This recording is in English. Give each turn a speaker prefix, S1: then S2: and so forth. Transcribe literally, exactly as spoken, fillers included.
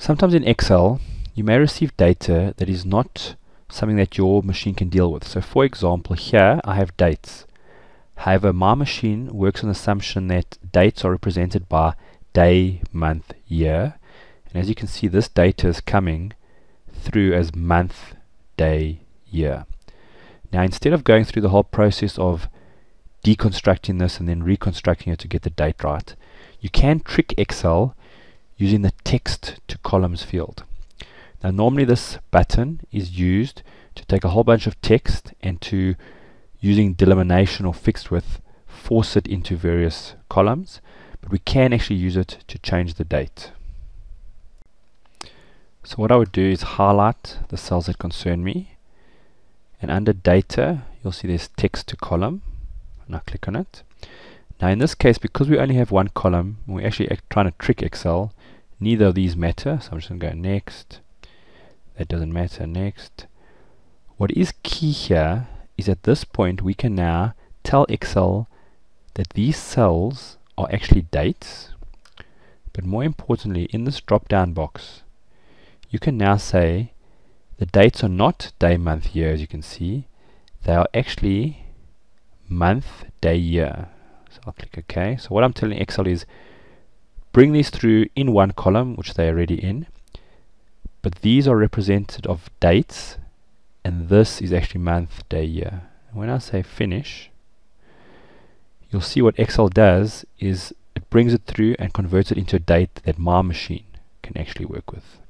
S1: Sometimes in Excel, you may receive data that is not something that your machine can deal with. So for example, here I have dates. However, my machine works on the assumption that dates are represented by day, month, year. And as you can see, this data is coming through as month, day, year. Now, instead of going through the whole process of deconstructing this and then reconstructing it to get the date right, you can trick Excel using the text to columns field. Now, normally this button is used to take a whole bunch of text and to, using Delimination or fixed width, force it into various columns, but we can actually use it to change the date. So what I would do is highlight the cells that concern me, and under data you'll see there's text to column, and I click on it. Now in this case, because we only have one column, we're actually trying to trick Excel, neither of these matter, so I'm just going to go next. That doesn't matter, next. What is key here is at this point we can now tell Excel that these cells are actually dates, but more importantly, in this drop down box you can now say the dates are not day, month, year. As you can see, they are actually month, day, year. So I'll click OK. So what I'm telling Excel is bring these through in one column, which they're already in, but these are represented of dates, and this is actually month, day, year. And when I say finish, you'll see what Excel does is it brings it through and converts it into a date that my machine can actually work with.